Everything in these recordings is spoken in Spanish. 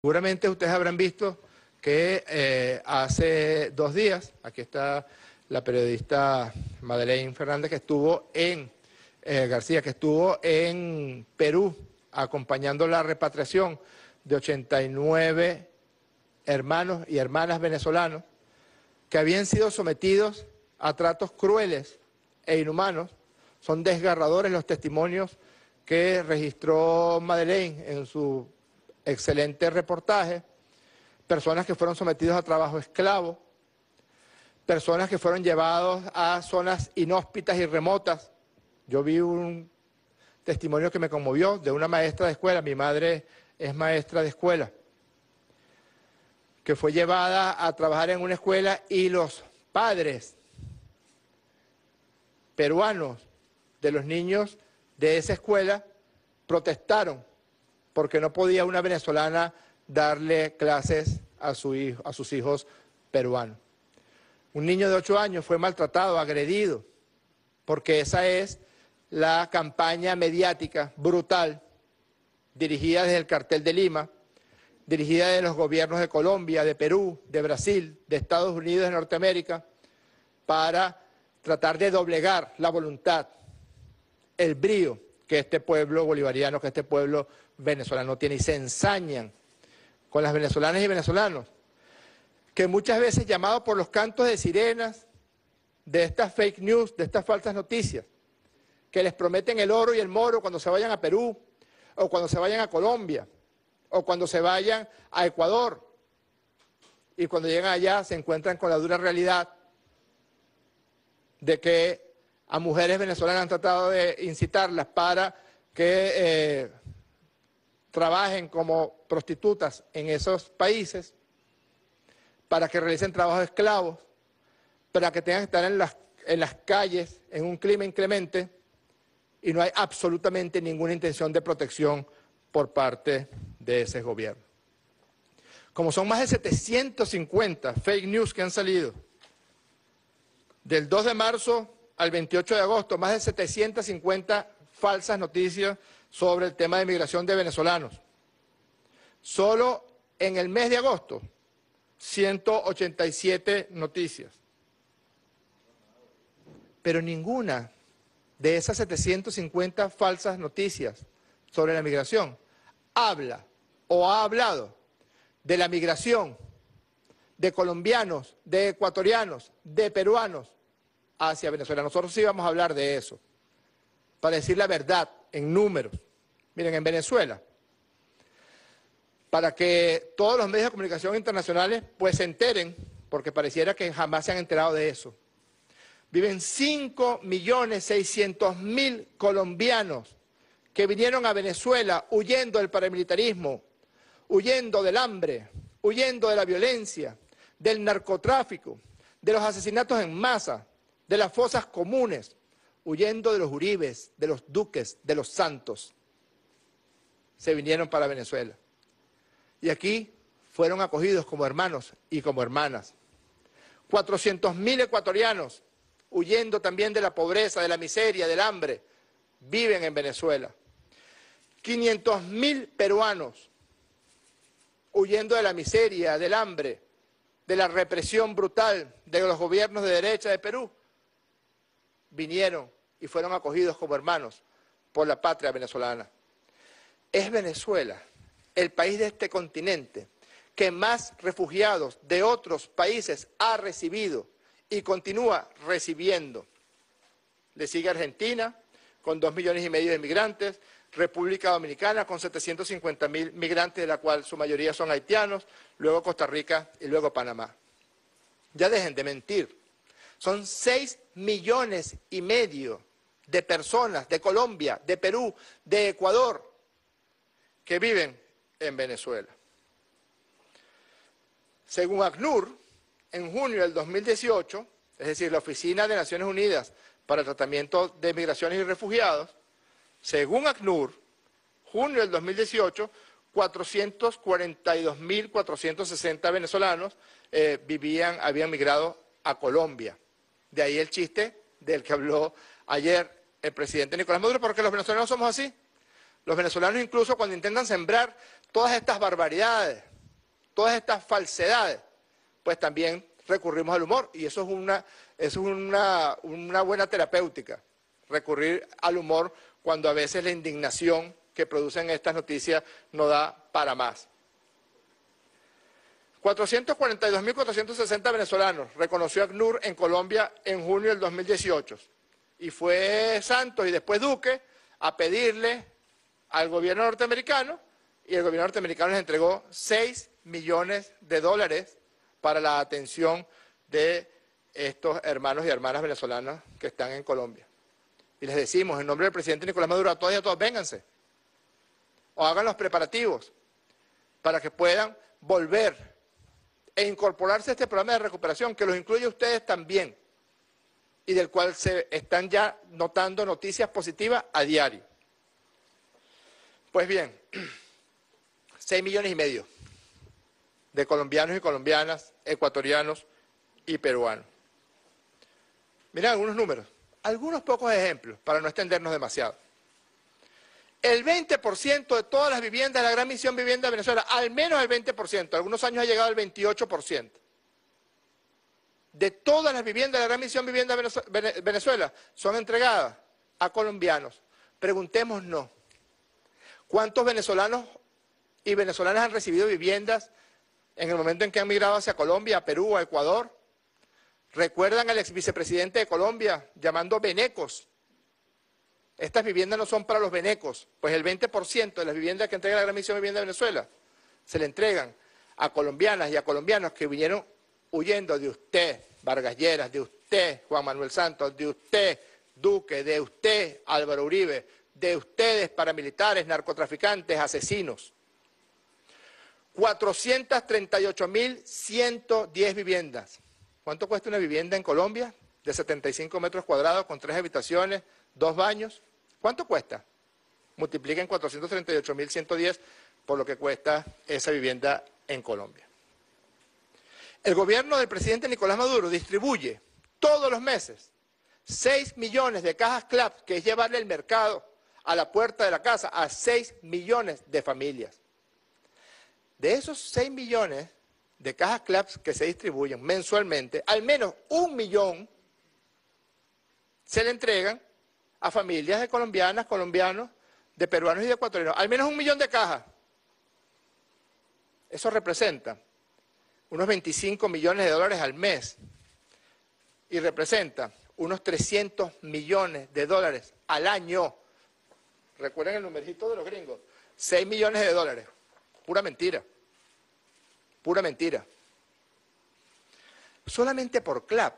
Seguramente ustedes habrán visto que hace 2 días, aquí está la periodista Madeleine Fernández, que estuvo en García, que estuvo en Perú acompañando la repatriación de 89 hermanos y hermanas venezolanos que habían sido sometidos a tratos crueles e inhumanos. Son desgarradores los testimonios que registró Madeleine en su excelente reportaje. Personas que fueron sometidos a trabajo esclavo, personas que fueron llevados a zonas inhóspitas y remotas. Yo vi un testimonio que me conmovió de una maestra de escuela, mi madre es maestra de escuela, que fue llevada a trabajar en una escuela y los padres peruanos de los niños de esa escuela protestaron porque no podía una venezolana darle clases a sus hijos peruanos. Un niño de 8 años fue maltratado, agredido, porque esa es la campaña mediática brutal dirigida desde el cartel de Lima, dirigida de los gobiernos de Colombia, de Perú, de Brasil, de Estados Unidos, de Norteamérica, para tratar de doblegar la voluntad, el brío que este pueblo bolivariano, que este pueblo venezolano tiene, y se ensañan con las venezolanas y venezolanos, que muchas veces llamados por los cantos de sirenas, de estas fake news, de estas falsas noticias, que les prometen el oro y el moro cuando se vayan a Perú, o cuando se vayan a Colombia, o cuando se vayan a Ecuador, y cuando llegan allá se encuentran con la dura realidad de que a mujeres venezolanas han tratado de incitarlas para que trabajen como prostitutas en esos países, para que realicen trabajos esclavos, para que tengan que estar en las calles en un clima inclemente, y no hay absolutamente ninguna intención de protección por parte de ese gobierno. Como son más de 750 fake news que han salido, del 2 de marzo al 28 de agosto, más de 750 falsas noticias sobre el tema de migración de venezolanos. Solo en el mes de agosto, 187 noticias. Pero ninguna de esas 750 falsas noticias sobre la migración habla o ha hablado de la migración de colombianos, de ecuatorianos, de peruanos hacia Venezuela. Nosotros sí vamos a hablar de eso, para decir la verdad en números. Miren, en Venezuela, para que todos los medios de comunicación internacionales pues se enteren, porque pareciera que jamás se han enterado de eso, viven 5.600.000 colombianos que vinieron a Venezuela huyendo del paramilitarismo, huyendo del hambre, huyendo de la violencia, del narcotráfico, de los asesinatos en masa, de las fosas comunes, huyendo de los Uribes, de los Duques, de los Santos. Se vinieron para Venezuela. Y aquí fueron acogidos como hermanos y como hermanas. 400.000 ecuatorianos, huyendo también de la pobreza, de la miseria, del hambre, viven en Venezuela. 500.000 peruanos, huyendo de la miseria, del hambre, de la represión brutal de los gobiernos de derecha de Perú, vinieron y fueron acogidos como hermanos por la patria venezolana. Es Venezuela, el país de este continente, que más refugiados de otros países ha recibido y continúa recibiendo. Le sigue Argentina, con 2,5 millones de migrantes, República Dominicana, con 750.000 migrantes, de la cual su mayoría son haitianos, luego Costa Rica y luego Panamá. Ya dejen de mentir. Son 6,5 millones de personas de Colombia, de Perú, de Ecuador, que viven en Venezuela. Según ACNUR, en junio del 2018, es decir, la Oficina de Naciones Unidas para el Tratamiento de Migraciones y Refugiados, según ACNUR, junio del 2018, 442.460 venezolanos habían migrado a Colombia. De ahí el chiste del que habló ayer el presidente Nicolás Maduro, porque los venezolanos somos así. Los venezolanos incluso cuando intentan sembrar todas estas barbaridades todas estas falsedades, pues también recurrimos al humor, y eso es una buena terapéutica, recurrir al humor cuando a veces la indignación que producen estas noticias no da para más. 442.460 venezolanos reconoció ACNUR en Colombia en junio del 2018, y fue Santos y después Duque a pedirle al gobierno norteamericano, y el gobierno norteamericano les entregó $6 millones para la atención de estos hermanos y hermanas venezolanas que están en Colombia. Y les decimos, en nombre del presidente Nicolás Maduro, a todos y a todos, vénganse, o hagan los preparativos para que puedan volver e incorporarse a este programa de recuperación, que los incluye a ustedes también, y del cual se están ya notando noticias positivas a diario. Pues bien, 6,5 millones de colombianos y colombianas, ecuatorianos y peruanos. Miren algunos números, algunos pocos ejemplos, para no extendernos demasiado. El 20% de todas las viviendas de la Gran Misión Vivienda de Venezuela, al menos el 20%, algunos años ha llegado al 28%, de todas las viviendas de la Gran Misión Vivienda de Venezuela son entregadas a colombianos. Preguntémonos, ¿cuántos venezolanos y venezolanas han recibido viviendas en el momento en que han migrado hacia Colombia, a Perú, a Ecuador? ¿Recuerdan al ex vicepresidente de Colombia llamando venecos? Estas viviendas no son para los venecos, pues el 20% de las viviendas que entrega la Gran Misión Vivienda de Venezuela se le entregan a colombianas y a colombianos que vinieron huyendo de usted, Vargas Lleras, de usted, Juan Manuel Santos, de usted, Duque, de usted, Álvaro Uribe, de ustedes, paramilitares, narcotraficantes, asesinos. 438.110 viviendas. ¿Cuánto cuesta una vivienda en Colombia? De 75 metros cuadrados, con 3 habitaciones, 2 baños. ¿Cuánto cuesta? Multipliquen 438.110 por lo que cuesta esa vivienda en Colombia. El gobierno del presidente Nicolás Maduro distribuye todos los meses 6 millones de cajas CLAP, que es llevarle el mercado a la puerta de la casa a 6 millones de familias. De esos 6 millones de cajas CLAP que se distribuyen mensualmente, al menos 1 millón se le entregan a familias de colombianas, colombianos, de peruanos y de ecuatorianos. Al menos 1 millón de cajas. Eso representa unos 25 millones de dólares al mes y representa unos 300 millones de dólares al año. Recuerden el numerito de los gringos, 6 millones de dólares. Pura mentira. Pura mentira. Solamente por CLAP,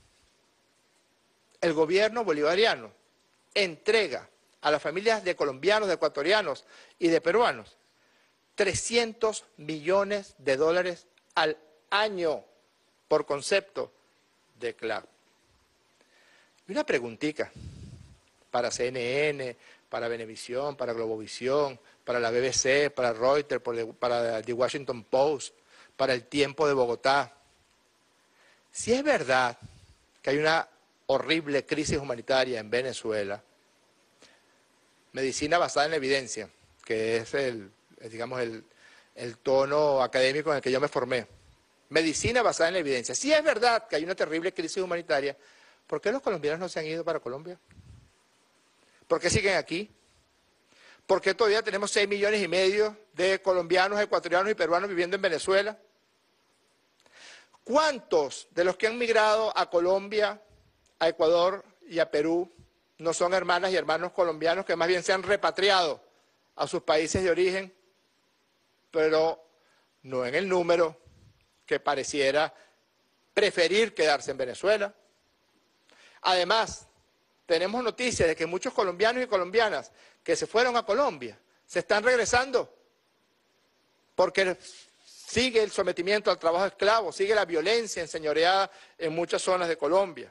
el gobierno bolivariano entrega a las familias de colombianos, de ecuatorianos y de peruanos 300 millones de dólares al año por concepto de CLAP. Y una preguntita para CNN, para Venevisión, para Globovisión, para la BBC, para Reuters, para The Washington Post, para El Tiempo de Bogotá. Si es verdad que hay una horrible crisis humanitaria en Venezuela, medicina basada en la evidencia, que es el tono académico en el que yo me formé, medicina basada en la evidencia. Si es verdad que hay una terrible crisis humanitaria, ¿por qué los colombianos no se han ido para Colombia? ¿Por qué siguen aquí? ¿Por qué todavía tenemos 6,5 millones de colombianos, ecuatorianos y peruanos viviendo en Venezuela? ¿Cuántos de los que han migrado a Colombia, a Ecuador y a Perú no son hermanas y hermanos colombianos que más bien se han repatriado a sus países de origen, pero no en el número que pareciera preferir quedarse en Venezuela? Además, tenemos noticias de que muchos colombianos y colombianas que se fueron a Colombia se están regresando porque sigue el sometimiento al trabajo esclavo, sigue la violencia enseñoreada en muchas zonas de Colombia.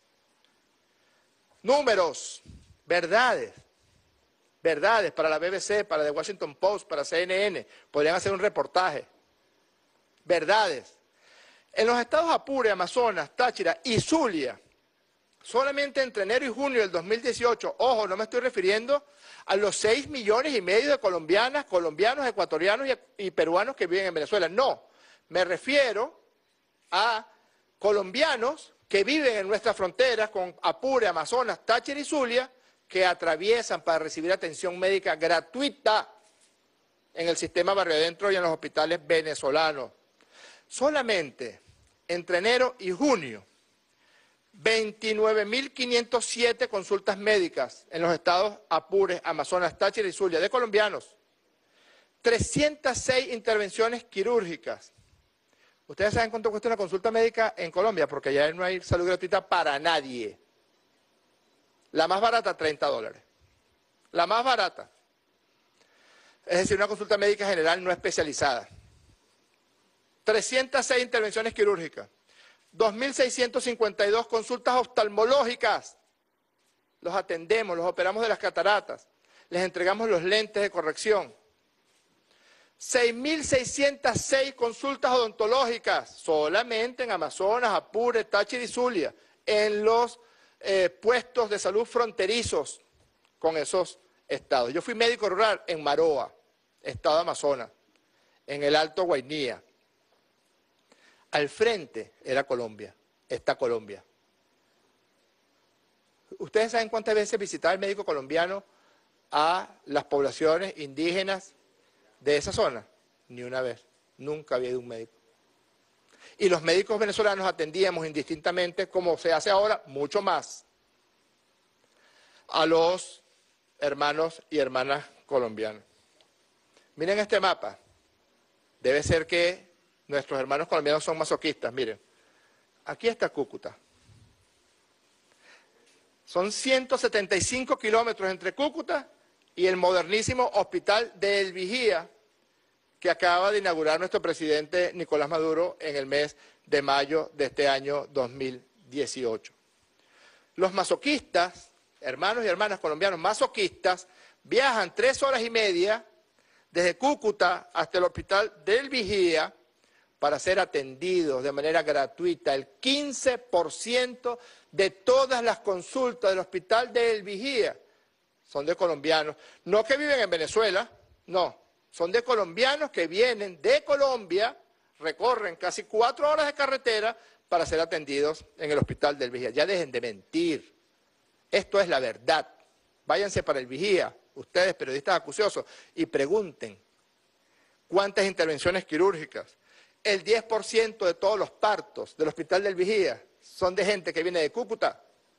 Números, verdades para la BBC, para The Washington Post, para CNN, podrían hacer un reportaje. Verdades. En los estados Apure, Amazonas, Táchira y Zulia, solamente entre enero y junio del 2018, ojo, no me estoy refiriendo a los 6,5 millones de colombianas, colombianos, ecuatorianos y peruanos que viven en Venezuela, no. Me refiero a colombianos que viven en nuestras fronteras con Apure, Amazonas, Táchira y Zulia, que atraviesan para recibir atención médica gratuita en el sistema Barrio Adentro y en los hospitales venezolanos. Solamente entre enero y junio, 29.507 consultas médicas en los estados Apure, Amazonas, Táchira y Zulia de colombianos. 306 intervenciones quirúrgicas. ¿Ustedes saben cuánto cuesta una consulta médica en Colombia? Porque allá no hay salud gratuita para nadie. La más barata, $30. La más barata. Es decir, una consulta médica general no especializada. 306 intervenciones quirúrgicas. 2.652 consultas oftalmológicas. Los atendemos, los operamos de las cataratas. Les entregamos los lentes de corrección. 6.606 consultas odontológicas, solamente en Amazonas, Apure, Táchira y Zulia, en los puestos de salud fronterizos con esos estados. Yo fui médico rural en Maroa, estado de Amazonas, en el Alto Guainía. Al frente era Colombia, está Colombia. ¿Ustedes saben cuántas veces visitaba el médico colombiano a las poblaciones indígenas de esa zona? Ni una vez, nunca había ido un médico. Y los médicos venezolanos atendíamos indistintamente, como se hace ahora, mucho más, a los hermanos y hermanas colombianos. Miren este mapa, debe ser que nuestros hermanos colombianos son masoquistas, miren. Aquí está Cúcuta. Son 175 kilómetros entre Cúcuta y el modernísimo Hospital de El Vigía, que acaba de inaugurar nuestro presidente Nicolás Maduro en el mes de mayo de este año 2018. Los masoquistas, hermanos y hermanas colombianos masoquistas, viajan 3 horas y media desde Cúcuta hasta el Hospital del Vigía para ser atendidos de manera gratuita. El 15% de todas las consultas del Hospital del Vigía son de colombianos, no que viven en Venezuela, no, son de colombianos que vienen de Colombia, recorren casi 4 horas de carretera para ser atendidos en el Hospital del Vigía. Ya dejen de mentir, esto es la verdad. Váyanse para el Vigía, ustedes periodistas acuciosos, y pregunten cuántas intervenciones quirúrgicas. El 10% de todos los partos del Hospital del Vigía son de gente que viene de Cúcuta,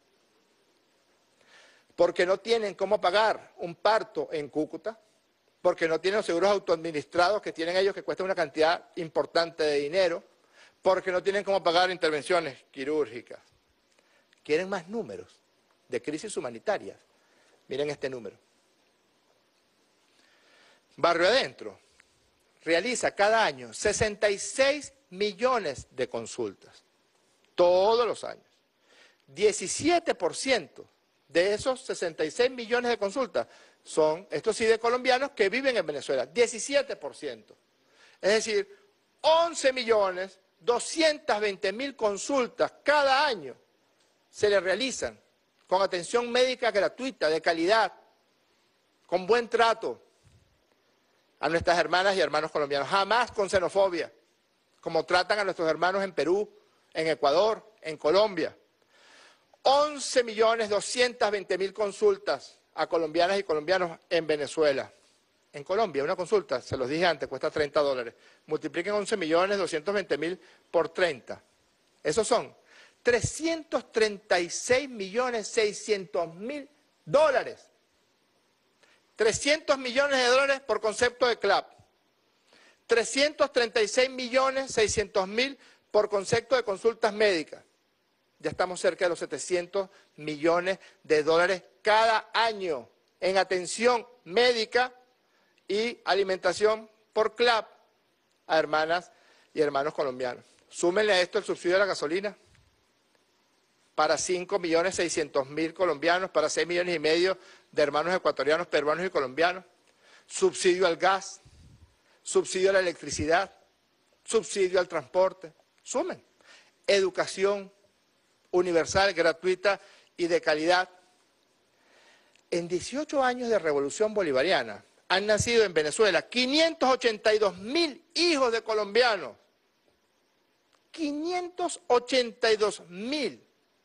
porque no tienen cómo pagar un parto en Cúcuta, porque no tienen los seguros autoadministrados que tienen ellos que cuestan una cantidad importante de dinero, porque no tienen cómo pagar intervenciones quirúrgicas. ¿Quieren más números de crisis humanitarias? Miren este número. Barrio Adentro realiza cada año 66 millones de consultas, todos los años. 17% de esos 66 millones de consultas son, estos sí, de colombianos que viven en Venezuela, 17%. Es decir, 11.220.000 consultas cada año se le realizan con atención médica gratuita, de calidad, con buen trato a nuestras hermanas y hermanos colombianos, jamás con xenofobia, como tratan a nuestros hermanos en Perú, en Ecuador, en Colombia. 11.220.000 consultas a colombianas y colombianos en Venezuela. En Colombia, una consulta, se los dije antes, cuesta $30. Multipliquen 11.220.000 por 30. Esos son $336.600.000. 300 millones de dólares por concepto de CLAP. 336.600.000 por concepto de consultas médicas. Ya estamos cerca de los 700 millones de dólares cada año en atención médica y alimentación por CLAP a hermanas y hermanos colombianos. Súmenle a esto el subsidio de la gasolina para 5.600.000 colombianos, para 6,5 millones de hermanos ecuatorianos, peruanos y colombianos. Subsidio al gas, subsidio a la electricidad, subsidio al transporte. Sumen. Educación universal, gratuita y de calidad. En 18 años de revolución bolivariana han nacido en Venezuela 582.000 hijos de colombianos 582.000.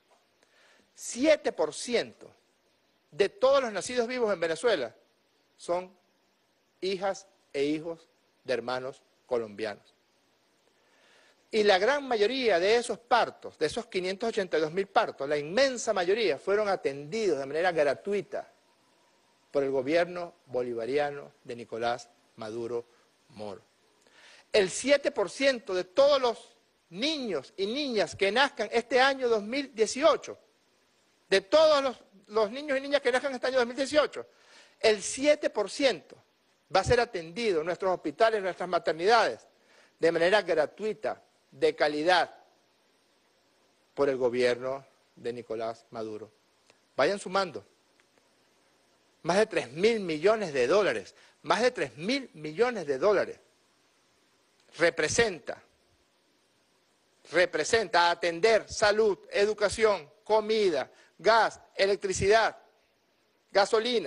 7% de todos los nacidos vivos en Venezuela son hijas e hijos de hermanos colombianos. Y la gran mayoría de esos partos, de esos 582.000 partos, la inmensa mayoría fueron atendidos de manera gratuita por el gobierno bolivariano de Nicolás Maduro Moro. El 7% de todos los niños y niñas que nazcan este año 2018, de todos los niños y niñas que nazcan este año 2018, el 7% va a ser atendido en nuestros hospitales, en nuestras maternidades, de manera gratuita, de calidad, por el gobierno de Nicolás Maduro. Vayan sumando. Más de 3.000 millones de dólares, más de 3.000 millones de dólares. Representa atender salud, educación, comida, gas, electricidad, gasolina,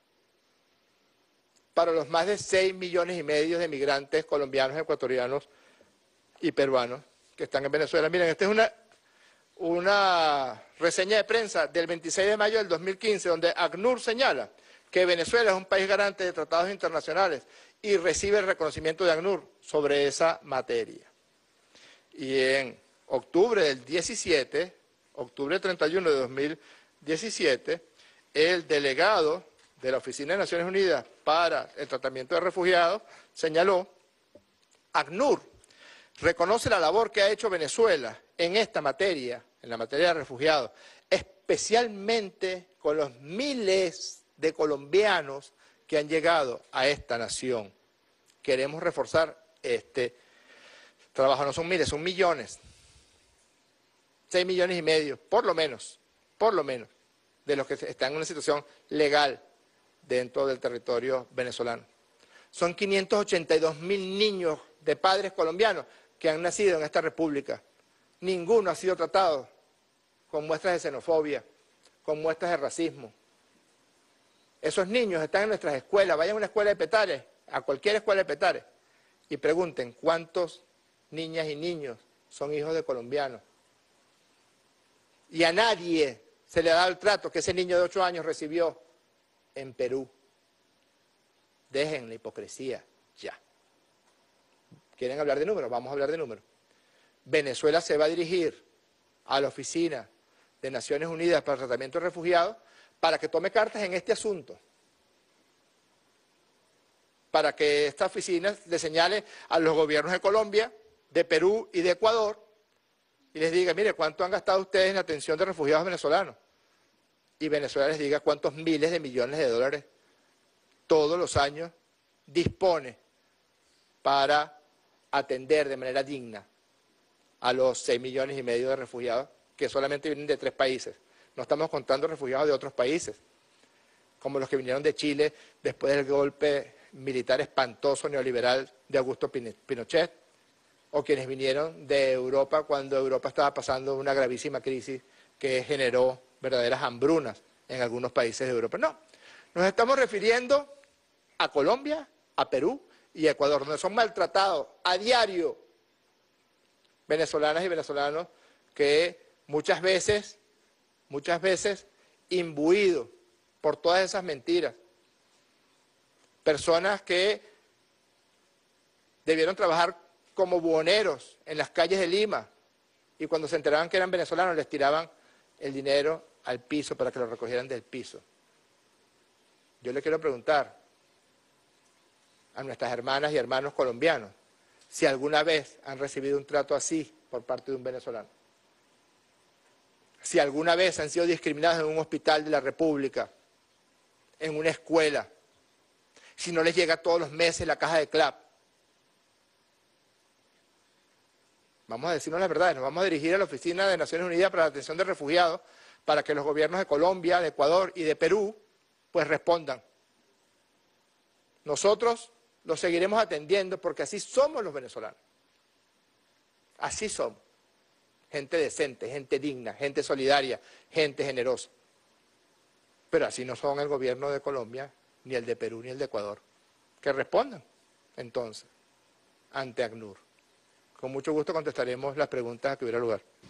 para los más de 6,5 millones de migrantes colombianos, ecuatorianos y peruanos que están en Venezuela. Miren, esta es una reseña de prensa del 26 de mayo del 2015, donde ACNUR señala que Venezuela es un país garante de tratados internacionales y recibe el reconocimiento de ACNUR sobre esa materia. Y en octubre del 17, octubre 31 de 2017, el delegado de la Oficina de Naciones Unidas para el Tratamiento de Refugiados señaló: ACNUR reconoce la labor que ha hecho Venezuela en esta materia, en la materia de refugiados, especialmente con los miles de colombianos que han llegado a esta nación. Queremos reforzar este trabajo. No son miles, son millones. 6,5 millones, por lo menos, de los que están en una situación legal dentro del territorio venezolano. Son 582.000 niños de padres colombianos que han nacido en esta república. Ninguno ha sido tratado con muestras de xenofobia, con muestras de racismo. Esos niños están en nuestras escuelas. Vayan a una escuela de Petare, a cualquier escuela de Petare, y pregunten cuántos niñas y niños son hijos de colombianos. Y a nadie se le ha dado el trato que ese niño de 8 años recibió en Perú. Dejen la hipocresía ya. ¿Quieren hablar de números? Vamos a hablar de números. Venezuela se va a dirigir a la Oficina de Naciones Unidas para el Tratamiento de Refugiados para que tome cartas en este asunto. Para que esta oficina le señale a los gobiernos de Colombia, de Perú y de Ecuador y les diga: mire, ¿cuánto han gastado ustedes en atención de refugiados venezolanos? Y Venezuela les diga cuántos miles de millones de dólares todos los años dispone para atender de manera digna a los 6,5 millones de refugiados que solamente vienen de 3 países. No estamos contando refugiados de otros países, como los que vinieron de Chile después del golpe militar espantoso neoliberal de Augusto Pinochet, o quienes vinieron de Europa cuando Europa estaba pasando una gravísima crisis que generó verdaderas hambrunas en algunos países de Europa. No, nos estamos refiriendo a Colombia, a Perú y a Ecuador, donde son maltratados a diario venezolanas y venezolanos que muchas veces imbuidos por todas esas mentiras, personas que debieron trabajar como buhoneros en las calles de Lima y cuando se enteraban que eran venezolanos les tiraban el dinero al piso para que lo recogieran del piso. Yo le quiero preguntar a nuestras hermanas y hermanos colombianos si alguna vez han recibido un trato así por parte de un venezolano. Si alguna vez han sido discriminados en un hospital de la República, en una escuela, si no les llega todos los meses la caja de CLAP. Vamos a decirnos la verdad, nos vamos a dirigir a la Oficina de Naciones Unidas para la Atención de Refugiados para que los gobiernos de Colombia, de Ecuador y de Perú pues respondan. Nosotros los seguiremos atendiendo porque así somos los venezolanos. Así somos. Gente decente, gente digna, gente solidaria, gente generosa. Pero así no son el gobierno de Colombia, ni el de Perú, ni el de Ecuador. Que respondan, entonces, ante ACNUR. con mucho gusto contestaremos las preguntas que hubiera lugar.